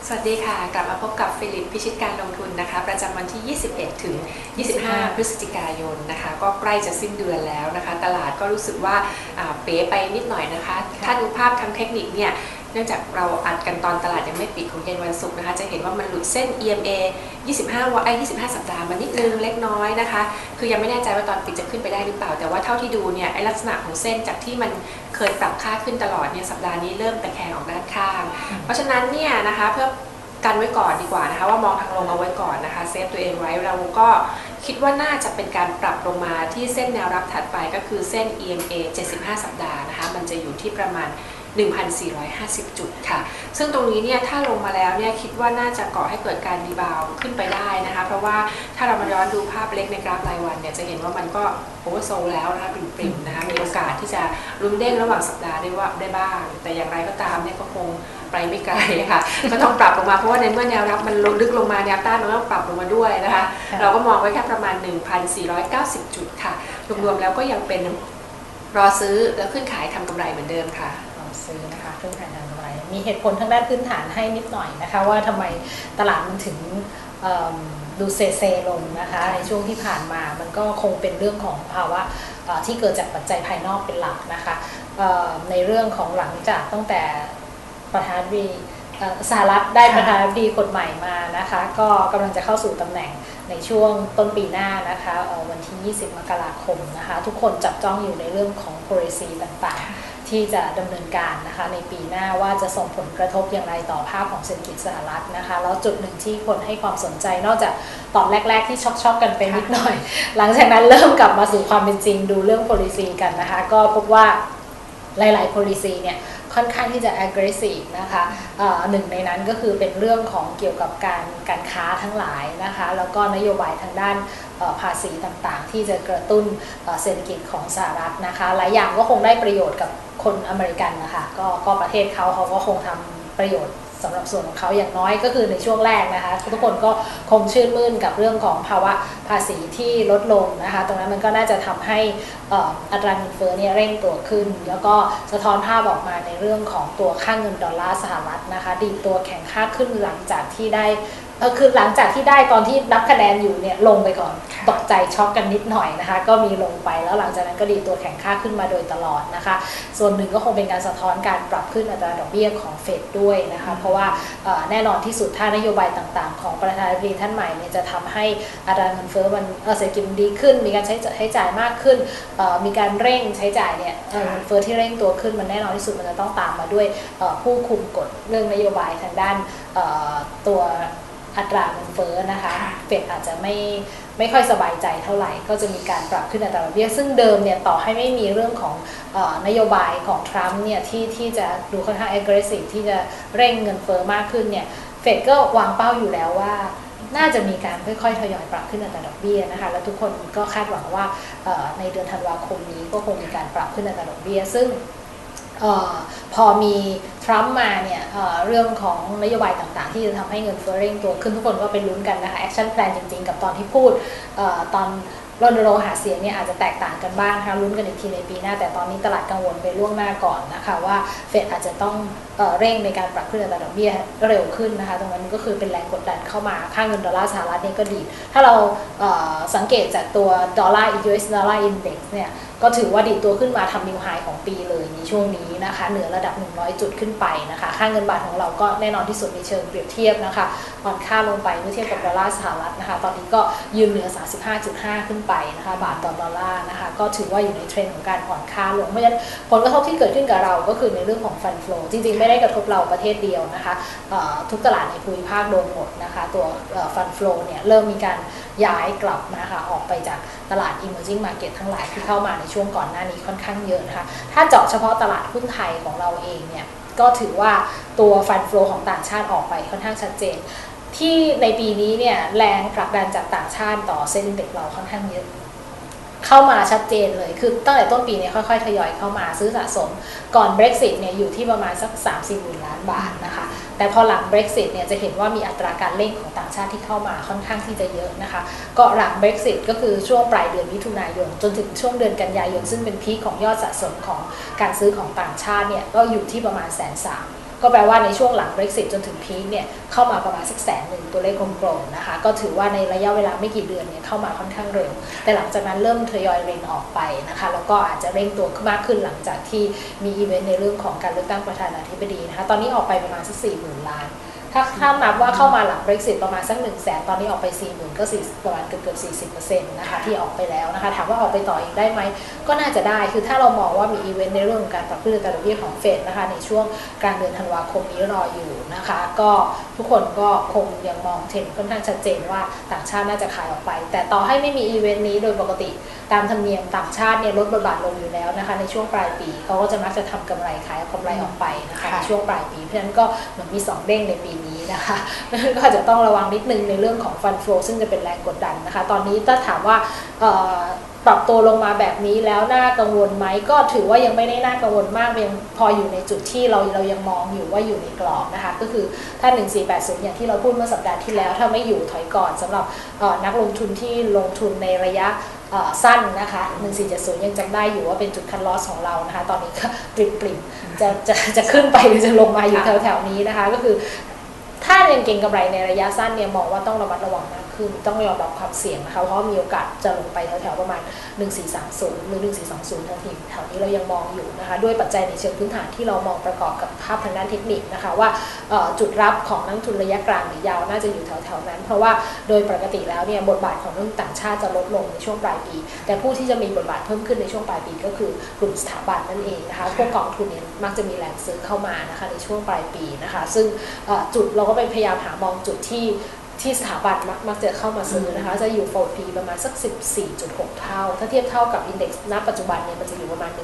สวัสดีค่ะกลับมาพบกับฟิลิปพิชิตการลงทุนนะคะประจำวันที่ 21 ถึง 25 พฤศจิกายนนะคะก็ใกล้จะสิ้นเดือนแล้วนะคะตลาดก็รู้สึกว่าเป๋ไปนิดหน่อยนะคะถ้าดูภาพทางเทคนิคเนี่ยเนื่องจากเราอัดกันตอนตลาดยังไม่ปิดของเย็นวันศุกร์นะคะจะเห็นว่ามันหลุดเส้น EMA 25 สัปดาห์มานิดนึงเล็กน้อยนะคะคือยังไม่แน่ใจว่าตอนปิดจะขึ้นไปได้หรือเปล่าแต่ว่าเท่าที่ดูเนี่ยลักษณะของเส้นจากที่มันเคยปรับค่าขึ้นตลอดเนี่ยสัปดาห์นี้เริ่มตะแคงออกด้านข้างเพราะฉะนั้นเนี่ยนะคะเพื่อกันไว้ก่อนดีกว่านะคะว่ามองทางลงเอาไว้ก่อนนะคะเซฟตัวเองไว้เราก็คิดว่าน่าจะเป็นการปรับลงมาที่เส้นแนวรับถัดไปก็คือเส้น EMA 75 สัปดาห์นะคะมันจะอยู่ที่ประมาณ 1,450 จุดค่ะซึ่งตรงนี้เนี่ยถ้าลงมาแล้วเนี่ยคิดว่าน่าจะก่อให้เกิดการรีบาวด์ขึ้นไปได้นะคะเพราะว่าถ้าเรามาย้อนดูภาพเล็กในกราฟรายวันเนี่ยจะเห็นว่ามันก็โอเวอร์โซลแล้วนะคะปริ่มๆนะคะมีโอกาสที่จะลุ้นเด้งระหว่างสัปดาห์ได้บ้างแต่อย่างไรก็ตามเนี่ยก็คงไปไม่ไกลค่ะก็ต้องปรับลงมาเพราะว่าในเมื่อแนวรับมันลึกลงมาแนวต้านมันต้องปรับลงมาด้วยนะคะเราก็มองไว้แค่ประมาณ 1,490 จุดค่ะรวมๆแล้วก็ยังเป็นรอซื้อแล้วขึ้นขายทำกำไรเหมือนเดิมค่ะซื้อนะคะพื้นฐานทางกำไรมีเหตุผลทางด้านพื้นฐานให้นิดหน่อยนะคะว่าทำไมตลาดมันถึงดูเซลงนะคะในช่วงที่ผ่านมามันก็คงเป็นเรื่องของภาวะที่เกิดจากปัจจัยภายนอกเป็นหลักนะคะในเรื่องของหลังจากตั้งแต่ประธานาธิบดีสหรัฐได้ประธานาธิบดีคนใหม่มานะคะก็กำลังจะเข้าสู่ตำแหน่งในช่วงต้นปีหน้านะคะวันที่ 20 มกราคมนะคะทุกคนจับจ้องอยู่ในเรื่องของ policy ต่างๆที่จะดำเนินการนะคะในปีหน้าว่าจะส่งผลกระทบอย่างไรต่อภาพของเศรษฐกิจสหรัฐนะคะแล้วจุดหนึ่งที่คนให้ความสนใจนอกจากตอนแรกๆที่ช็อกกันไปนิดหน่อยหลังจากนั้นเริ่มกลับมาสู่ความเป็นจริงดูเรื่อง policy กันนะคะก็พบว่าหลายๆ policy เนี่ยค่อนข้างที่จะ aggressive นะคะหนึ่งในนั้นก็คือเป็นเรื่องของเกี่ยวกับการค้าทั้งหลายนะคะแล้วก็นโยบายทางด้านภาษีต่างๆที่จะกระตุ้นเศรษฐกิจของสหรัฐนะคะหลายอย่างก็คงได้ประโยชน์กับคนอเมริกันนะคะก็ประเทศเขาก็คงทำประโยชน์สำหรับส่วนของเขาอย่างน้อยก็คือในช่วงแรกนะคะทุกคนก็คงชื่นมื่นกับเรื่องของภาวะภาษีที่ลดลงนะคะตรงนั้นมันก็น่าจะทำให้อัตราเงินเฟ้อเนี่ยเร่งตัวขึ้นแล้วก็สะท้อนภาพออกมาในเรื่องของตัวค่าเงินดอลลาร์สหรัฐนะคะดีดตัวแข็งค่าขึ้นหลังจากที่ได้คือหลังจากที่ได้ตอนที่นับคะแนนอยู่เนี่ยลงไปก่อนตกใจช็อกกันนิดหน่อยนะคะก็มีลงไปแล้วหลังจากนั้นก็ดีตัวแข็งค่าขึ้นมาโดยตลอดนะคะส่วนหนึ่งก็คงเป็นการสะท้อนการปรับขึ้นอัตราดอกเบี้ยของเฟดด้วยนะคะเพราะว่าแน่นอนที่สุดถ้านโยบายต่างๆของประธานาธิบดีท่านใหม่เนี่ยจะทำให้อัตราเงินเฟ้อมันเศรษฐกิจดีขึ้นมีการใช้จ่ายมากขึ้นมีการเร่งใช้จ่ายเนี่ยเงินเฟ้อที่เร่งตัวขึ้นมันแน่นอนที่สุดมันจะต้องตามมาด้วยผู้คุมกฎเรื่องนโยบายทางด้านตัวอัตราเงินเฟ้อนะคะเฟดอาจจะไม่ค่อยสบายใจเท่าไหร่ก็จะมีการปรับขึ้นอัตราดอกเบี้ยซึ่งเดิมเนี่ยต่อให้ไม่มีเรื่องของนโยบายของทรัมป์เนี่ยที่จะดูค่อนข้าง aggressive ที่จะเร่งเงินเฟ้อมากขึ้นเนี่ยเฟดก็วางเป้าอยู่แล้วว่าน่าจะมีการค่อยๆทยอยปรับขึ้นอัตราดอกเบี้ยนะคะแล้วทุกคนก็คาดหวังว่าในเดือนธันวาคมนี้ก็คงมีการปรับขึ้นอัตราดอกเบี้ยซึ่งพอมีทรัมป์มาเนี่ยเรื่องของนโยบายต่างๆที่จะทำให้เงินเฟ้อเร่งตัวขึ้นทุกคนก็ไปลุ้นกันนะคะแอคชั่นแพลนจริงๆกับตอนที่พูดตอนรณรงค์หาเสียงเนี่ยอาจจะแตกต่างกันบ้างนะคะลุ้นกันอีกทีในปีหน้าแต่ตอนนี้ตลาดกังวลไปล่วงหน้าก่อนนะคะว่าเฟดอาจจะต้องเร่งในการปรับขึ้นอัตราดอกเบี้ยเร็วขึ้นนะคะตรงนั้นก็คือเป็นแรงกดดันเข้ามาค่าเงินดอลลาร์สหรัฐเนี่ยก็ดีถ้าเราสังเกตจากตัวดอลลาร์ US Dollar Index เนี่ยก็ถือว่าดีดตัวขึ้นมาทำนิวไฮของปีเลยในช่วงนี้นะคะเหนือระดับ100จุดขึ้นไปนะคะค่าเงินบาทของเราก็แน่นอนที่สุดในเชิงเปรียบเทียบนะคะอ่อนค่าลงไปเมื่อเทียบกับดอลลาร์สหรัฐนะคะตอนนี้ก็ยืนเหนือ 35.5 ขึ้นไปนะคะบาทต่อดอลลาร์นะคะก็ถือว่าอยู่ในเทรนด์ของการอ่อนค่าลงเพราะฉะนั้นผลกระทบที่เกิดขึ้นกับเราก็คือในเรื่องของฟันโฟลจริงๆไม่ได้กระทบเราประเทศเดียวนะคะทุกตลาดในภูมิภาคโดนหมดนะคะตัวฟันโฟลเนี่ยเริ่มมีการย้ายกลับนะคะออกไปจากตลาด emerging market ทั้งหลายที่เข้ามาในช่วงก่อนหน้านี้ค่อนข้างเยอะนะคะถ้าเจาะเฉพาะตลาดหุ้นไทยของเราเองเนี่ยก็ถือว่าตัวฟันโฟลของต่างชาติออกไปค่อนข้างชัดเจนที่ในปีนี้เนี่ยแรงผลักดันจากต่างชาติต่อเซ็นดีเด็กเราค่อนข้างเยอะเข้ามาชัดเจนเลยคือตั้งแต่ต้นปีเนี่ยค่อยๆทยอยเข้ามาซื้อสะสมก่อน Brexit เนี่ยอยู่ที่ประมาณสัก 3-4 หมื่นล้านบาทนะคะแต่พอหลัง Brexit เนี่ยจะเห็นว่ามีอัตราการเร่งของต่างชาติที่เข้ามาค่อนข้างที่จะเยอะนะคะก็หลัง Brexit ก็คือช่วงปลายเดือนมิถุนายนจนถึงช่วงเดือนกันยายนซึ่งเป็นพีคของยอดสะสมของการซื้อของต่างชาติเนี่ยก็อยู่ที่ประมาณ130,000 ก็แปลว่าในช่วงหลัง Brexit จนถึงพีคเนี่ยเข้ามาประมาณสัก100,000ตัวเลขกลมๆนะคะก็ถือว่าในระยะเวลาไม่กี่เดือนเนี่ยเข้ามาค่อนข้างเร็วแต่หลังจากนั้นเริ่มทยอยเร่งออกไปนะคะแล้วก็อาจจะเร่งตัวมากขึ้นหลังจากที่มีอีเวนต์ในเรื่องของการเลือกตั้งประธานาธิบดีนะคะตอนนี้ออกไปประมาณสัก40,000 ล้านถ้านับว่าเข้ามาหลัง Brexit ประมาณสัก100,000ตอนนี้ออกไป 40,000 ก็ประมาณเกือบ 40% นะคะที่ออกไปแล้วนะคะถามว่าออกไปต่ออีกได้ไหมก็น่าจะได้คือถ้าเรามองว่ามีอีเวนต์ในเรื่องของการปรับขึ้นอัตราดอกเบี้ยของเฟดนะคะในช่วงกลางเดือนธันวาคมนี้รออยู่นะคะก็ทุกคนก็คงยังมองเทรนด์ค่อนข้างชัดเจนว่าต่างชาติน่าจะขายออกไปแต่ต่อให้ไม่มีอีเวนต์นี้โดยปกติตามธรรมเนียมต่างชาติเนี่ยลดบทบาทลงอยู่แล้วนะคะในช่วงปลายปีเขาก็จะมักจะทำกำไรขายกำไรออกไปนะคะในช่วงปลายปีเพราะฉะนั้นก็เหมือนมี2เด้งในปีนี้นะคะก็อาจจะต้องระวังนิดนึงในเรื่องของฟันโฟลซึ่งจะเป็นแรงกดดันนะคะตอนนี้ถ้าถามว่าปรับตัวลงมาแบบนี้แล้วน่ากังวลไหมก็ถือว่ายังไม่ได้น่ากังวลมากยังพออยู่ในจุดที่เรายังมองอยู่ว่าอยู่ในกรอบนะคะก็คือถ้า1480อย่างที่เราพูดเมื่อสัปดาห์ที่แล้วถ้าไม่อยู่ถอยก่อนสำหรับนักลงทุนที่ลงทุนในระยะสั้นนะคะ1470ยังจำได้อยู่ว่าเป็นจุดคัทลอสของเรานะคะตอนนี้ก็ปริมจะขึ้นไปหรือจะลงมาอยู่แถวๆนี้นะคะก็คือถ้ายังเก็งกำไรในระยะสั้นเนี่ยมองว่าต้องระมัดระวังมากขึ้นต้องยอมรับความเสี่ยงนะคะเพราะมีโอกาสจะลงไปแถวๆประมาณ1430หรือ1420แถวนี้เรายังมองอยู่นะคะด้วยปัจจัยในเชิงพื้นฐานที่เรามองประกอบกับภาพทางด้านเทคนิคนะคะว่าจุดรับของนักทุนระยะกลางหรือยาวน่าจะอยู่แถวๆนั้นเพราะว่าโดยปกติแล้วเนี่ยบทบาทของนักทุนต่างชาติจะลดลงในช่วงปลายปีแต่ผู้ที่จะมีบทบาทเพิ่มขึ้นในช่วงปลายปีก็คือกลุ่มสถาบันนั่นเองนะคะพวกกองทุนเนี่ยมักจะมีแรงซื้อเข้ามานะคะในช่วงปลายปีนะคะซึ่งจุดเราก็ไปพยายามหามองจุดที่สถาบันมักจะเข้ามาซื้อนะคะจะอยู่ 4P ประมาณสัก 14.6 เท่าถ้าเทียบเท่ากับอินเด็กซ์ณปัจจุบันเนี่ยมันจะอยู่ประมาณ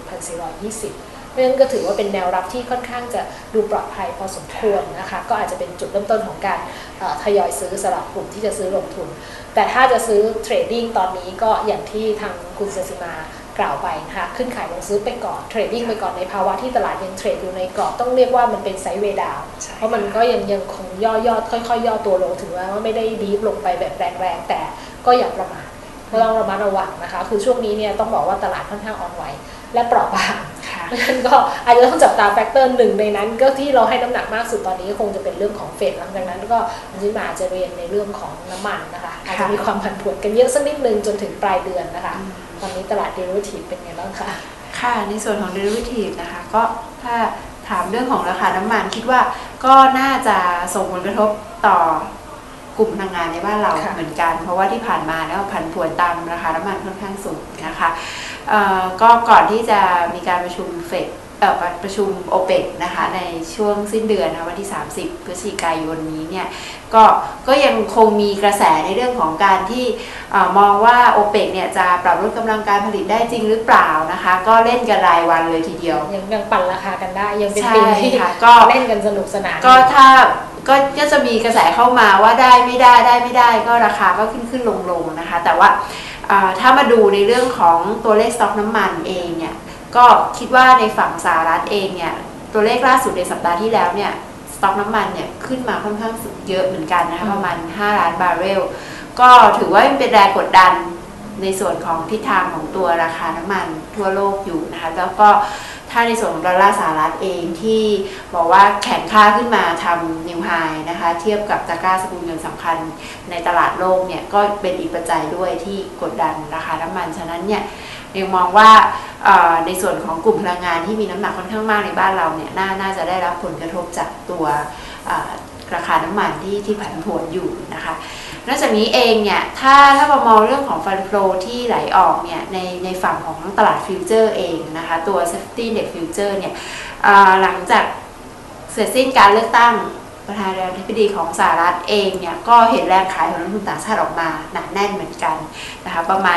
1,420 เพราะฉะนั้นก็ถือว่าเป็นแนวรับที่ค่อนข้างจะดูปลอดภัยพอสมควรนะคะก็อาจจะเป็นจุดเริ่มต้นของการทยอยซื้อสำหรับกลุ่มที่จะซื้อลงทุนแต่ถ้าจะซื้อเทรดดิ้งตอนนี้ก็อย่างที่ทางคุณเซซิมากล่าวไปนะคะขึ้นขายลงซื้อไปก่อนเทรดดิ้งไปก่อนในภาวะที่ตลาดยังเทรดอยู่ในกรอบต้องเรียกว่ามันเป็นไซด์เวย์ดาวน์เพราะมันก็ยังคงย่อค่อยๆย่อตัวลงถึงแม้ว่าไม่ได้ดีฟลงไปแบบแรงๆแต่ก็อย่าประมาทก็ต้องระมัดระวังนะคะคือช่วงนี้เนี่ยต้องบอกว่าตลาดค่อนข้างอ่อนไหวและเปราะบางเพราะฉะนั้นก็อาจจะต้องจับตาแฟกเตอร์หนึ่งในนั้นก็ที่เราให้น้ำหนักมากสุดตอนนี้คงจะเป็นเรื่องของเฟดหลังจากนั้นก็อันนี้มาอาจจะเรียนในเรื่องของน้ำมันนะคะอาจจะมีความผันผวนกันเยอะสักนิดนึงจนถึงปลายเดือนนะคะตอนนี้ตลาดเดริเวทีฟเป็นไงบ้างคะค่ะในส่วนของ derivative นะคะก็ถ้าถามเรื่องของราคาน้ำมันคิดว่าก็น่าจะส่งผลกระทบต่อกลุ่มพลังงานในบ้านเราเหมือนกันเพราะว่าที่ผ่านมาแล้วผันผวนตามราคาน้ำมันค่อนข้างสูงนะคะก็ก่อนที่จะมีการประชุมเฟดประชุมโอเปกนะคะในช่วงสิ้นเดือนนะวันที่30 พฤศจิกายนนี้เนี่ยก็ยังคงมีกระแสในเรื่องของการที่มองว่าโอเปกเนี่ยจะปรับลดกำลังการผลิตได้จริงหรือเปล่านะคะก็เล่นกันรายวันเลยทีเดียวยังปั่นราคากันได้ยังเป็นปีที่เล่นกันสนุกสนานก็จะมีกระแสเข้ามาว่าได้ไม่ได้ก็ราคาก็ขึ้นลงนะคะแต่ว่าถ้ามาดูในเรื่องของตัวเลขสต็อกน้ำมันเองเนี่ยก็คิดว่าในฝั่งสหรัฐเองเนี่ยตัวเลขล่าสุดในสัปดาห์ที่แล้วเนี่ยสต็อกน้ำมันเนี่ยขึ้นมาค่อนข้างเยอะเหมือนกันนะคะประมาณ5 ล้านบาร์เรลก็ถือว่าเป็นแรงกดดันในส่วนของทิศทางของตัวราคาน้ำมันทั่วโลกอยู่นะคะแล้วก็ถ้าในส่วนของดอลลาร์สหรัฐเองที่บอกว่าแข็งค่าขึ้นมาทำนิวไฮนะคะเทียบกับตะกร้าสกุลเงินสำคัญในตลาดโลกเนี่ยก็เป็นอีกปัจจัยด้วยที่กดดันราคาน้ำมันฉะนั้นเนี่ยยังมองว่าในส่วนของกลุ่มพลังงานที่มีน้ำหนักค่อนข้างมากในบ้านเราเนี่ยน่าจะได้รับผลกระทบจากตัวราคาน้ำมันที่ผันผวนอยู่นะคะนอกจากนี้เองเนี่ยถ้ามามองเรื่องของฟันโฟลที่ไหลออกเนี่ยในฝั่งของตลาดฟิวเจอร์เองนะคะตัว Safety Index Future เนี่ยหลังจากเสร็จสิ้นการเลือกตั้งประธานาธิบดีของสหรัฐเองเนี่ยก็เห็นแรงขายของนักลงทุนต่างชาติออกมาหนาแน่นเหมือนกันนะคะประมาณ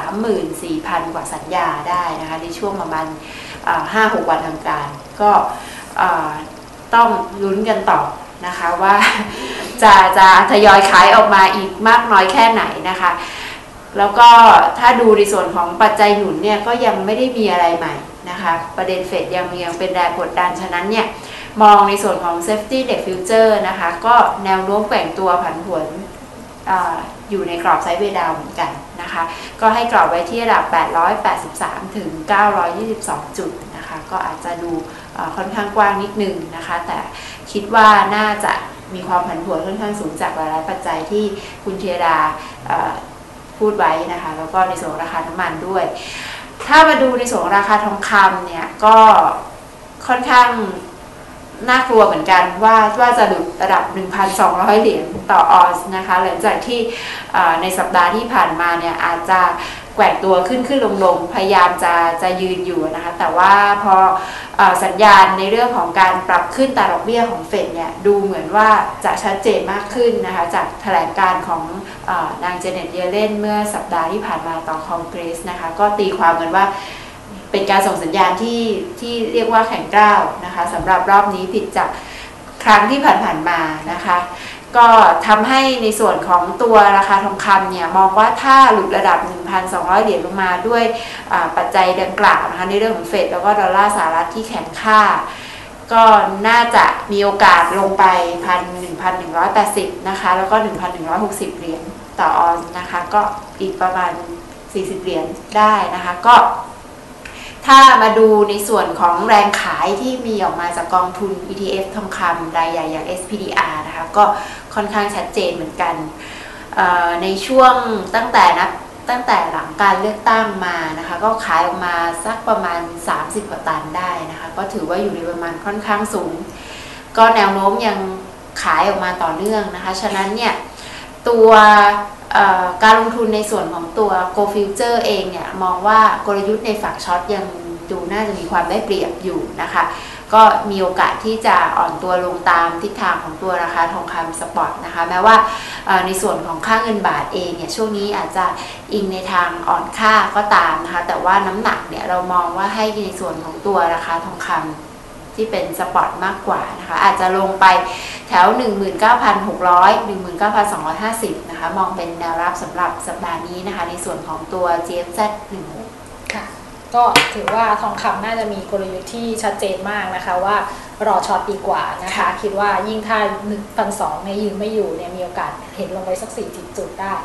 34,000 กว่าสัญญาได้นะคะในช่วงประมาณ 5-6 วันทำการก็ต้องลุ้นกันต่อนะคะว่าจะทยอยขายออกมาอีกมากน้อยแค่ไหนนะคะแล้วก็ถ้าดูในส่วนของปัจจัยหนุนเนี่ยก็ยังไม่ได้มีอะไรใหม่นะคะประเด็นเฟดยังเป็นแรงกดดันฉะนั้นเนี่ยมองในส่วนของ Safety Index Future นะคะก็แนวโน้มแกว่งตัวผันผวนอยู่ในกรอบไซด์เวย์ดาวน์เหมือนกันนะคะก็ให้กรอบไว้ที่ระดับ883 ถึง 922 จุดนะคะนะคะก็อาจจะดูค่อนข้างกว้างนิดนึงนะคะแต่คิดว่าน่าจะมีความผันผวนค่อนข้างสูงจากหลายๆปัจจัยที่คุณเทียดาพูดไว้นะคะแล้วก็ในส่วนราคาน้ำมันด้วยถ้ามาดูในส่วนราคาทองคำเนี่ยก็ค่อนข้างน่ากลัวเหมือนกันว่าจะหลุดระดับ 1,200 เหรียญต่อออนซ์นะคะหลังจากที่ในสัปดาห์ที่ผ่านมาเนี่ยอาจจะแกว่งตัวขึ้นลงพยายามจะยืนอยู่นะคะแต่ว่าพอสัญญาณในเรื่องของการปรับขึ้นอัตราดอกเบี้ยของเฟดเนี่ยดูเหมือนว่าจะชัดเจนมากขึ้นนะคะจากแถลงการของนางเจเน็ตเยเลนเมื่อสัปดาห์ที่ผ่านมาต่อคองเกรสนะคะก็ตีความกันว่าเป็นการส่งสัญญาณที่เรียกว่าแข็งกร้าวนะคะสำหรับรอบนี้ผิดจากครั้งที่ผ่านมานะคะก็ทำให้ในส่วนของตัวราคาทองคำเนี่ยมองว่าถ้าหลุดระดับ 1,200 เหรียญลงมาด้วยปัจจัยดังกล่าวนะคะในเรื่องของเฟดแล้วก็ดอลลาร์สหรัฐที่แข็งค่าก็น่าจะมีโอกาสลงไป 1,180 นะคะแล้วก็ 1,160 เหรียญต่อออนซ์นะคะก็อีกประมาณ40 เหรียญได้นะคะก็ถ้ามาดูในส่วนของแรงขายที่มีออกมาจากกองทุน ETF ทองคำรายใหญ่อย่าง SPDR นะคะก็ค่อนข้างชัดเจนเหมือนกันในช่วงตั้งแต่หลังการเลือกตั้งมานะคะก็ขายออกมาสักประมาณ30 กว่าตันได้นะคะก็ถือว่าอยู่ในประมาณค่อนข้างสูงก็แนวโน้มยังขายออกมาต่อเนื่องนะคะฉะนั้นเนี่ยตัวการลงทุนในส่วนของตัว Go Future เองเนี่ยมองว่ากลยุทธ์ในฝั่งช็อตยังดูน่าจะมีความได้เปรียบอยู่นะคะก็มีโอกาสที่จะอ่อนตัวลงตามทิศทางของตัวราคาทองคำสปอตนะคะแม้ว่าในส่วนของค่าเงินบาทเองเนี่ยช่วงนี้อาจจะอิงในทางอ่อนค่าก็ตามนะคะแต่ว่าน้ำหนักเนี่ยเรามองว่าให้ในส่วนของตัวราคาทองคำที่เป็นสปอตมากกว่านะคะอาจจะลงไปแถว 19,600 19,250 นะคะมองเป็นแนวรับสำหรับสัปดาห์นี้นะคะในส่วนของตัว GFZ 16 ค่ะก็ถือว่าทองคำน่าจะมีกลยุทธ์ที่ชัดเจนมากนะคะว่ารอช็อตดีกว่านะคะคิดว่ายิ่งถ้า 1,200 เนี่ยยืนไม่อยู่เนี่ยมีโอกาสเห็นลงไปสัก40 จุดได้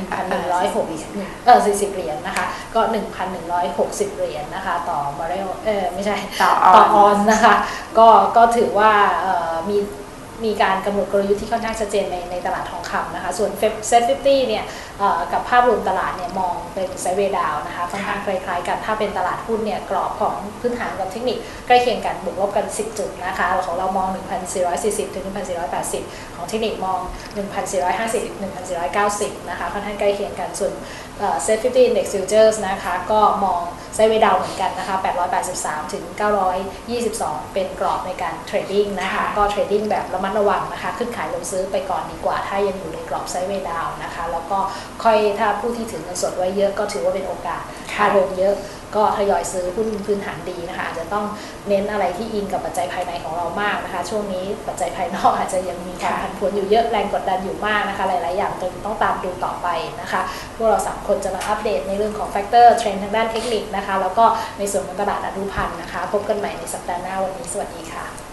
1,140 เหรียญนะคะก็ 1,160 เหรียญนะคะต่อบาร์เรลไม่ใช่ต่อออนซ์นะคะก็ถือว่ามีการกำหนดกลยุทธ์ที่ค่อนข้างชัดเจนในตลาดทองคำนะคะส่วนเซ็ต50เนี่ยกับภาพรวมตลาดเนี่ยมองเป็นไซด์เวย์ดาวนะคะค่อนข้างคล้ายๆกันถ้าเป็นตลาดหุ้นเนี่ยกรอบของพื้นฐานกับเทคนิคใกล้เคียงกันบวกลบกัน10 จุดนะคะของเรามอง 1,440 ถึง 1,480 ของเทคนิคมอง 1,450 1,490 นะคะค่อนข้างใกล้เคียงกันส่วนเซ็ต50 Index Futures นะคะก็มองไซด์เวย์ดาวเหมือนกันนะคะ883 ถึง 922 เป็นกรอบในการเทรดดิ้งนะคะก็เทรดดิ้งแบบระมัดระวังนะคะขึ้นขายลงซื้อไปก่อนดีกว่าถ้ายังอยู่ในกรอบไซด์เวย์ดาวนะคะแล้วก็ค่อยถ้าผู้ที่ถือเงินสดไว้เยอะก็ถือว่าเป็นโอกาสถ้าลงเยอะก็ทยอยซื้อหุ้นพื้นฐานดีนะคะอาจจะต้องเน้นอะไรที่อิงกับปัจจัยภายในของเรามากนะคะช่วงนี้ปัจจัยภายนอกอาจจะยังมีความผันผวนอยู่เยอะแรงกดดันอยู่มากนะคะหลายๆอย่างต้องตามดูต่อไปนะคะพวกเรา3 คนจะมาอัปเดตในเรื่องของแฟกเตอร์เทรนด์ทางด้านเทคนิคนะคะแล้วก็ในส่วนของตลาดอนุพันธ์นะคะพบกันใหม่ในสัปดาห์หน้าวันนี้สวัสดีค่ะ